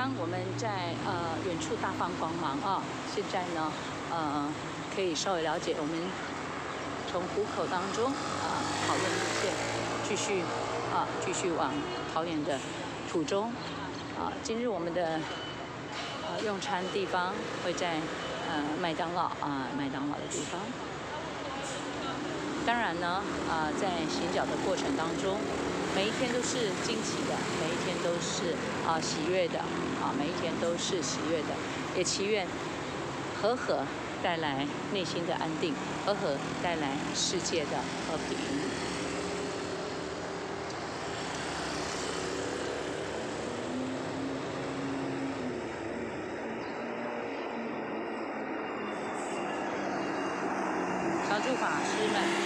刚我们在远处大放光芒啊，现在呢可以稍微了解我们从湖口当中讨论路线，继续往桃园的途中今日我们的用餐地方会在麦当劳的地方。当然呢在行脚的过程当中，每一天都是惊奇的，每一天都是喜悦的每一天都是喜悦的，也祈愿和带来内心的安定，和带来世界的和平。常住法师们